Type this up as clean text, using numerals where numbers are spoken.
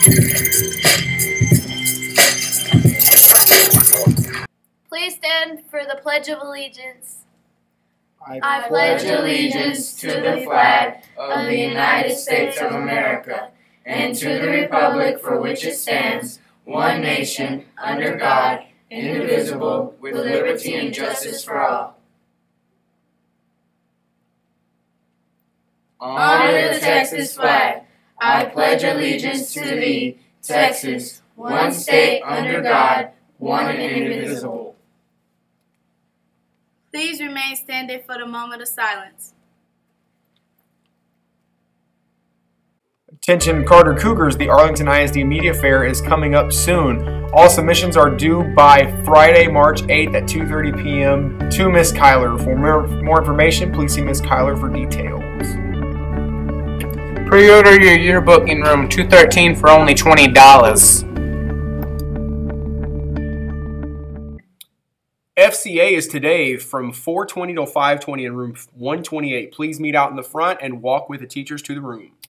Please stand for the Pledge of Allegiance. I pledge allegiance to the flag of the United States of America and to the republic for which it stands, one nation, under God, indivisible, with liberty and justice for all. Honor the Texas flag. I pledge allegiance to thee, Texas, one state under God, one and indivisible. Please remain standing for the moment of silence. Attention Carter Cougars, the Arlington ISD Media Fair is coming up soon. All submissions are due by Friday, March 8th at 2:30 p.m. to Miss Kyler. For more information, please see Miss Kyler for details. Pre-order your yearbook in room 213 for only $20. FCA is today from 4:20 to 5:20 in room 128. Please meet out in the front and walk with the teachers to the room.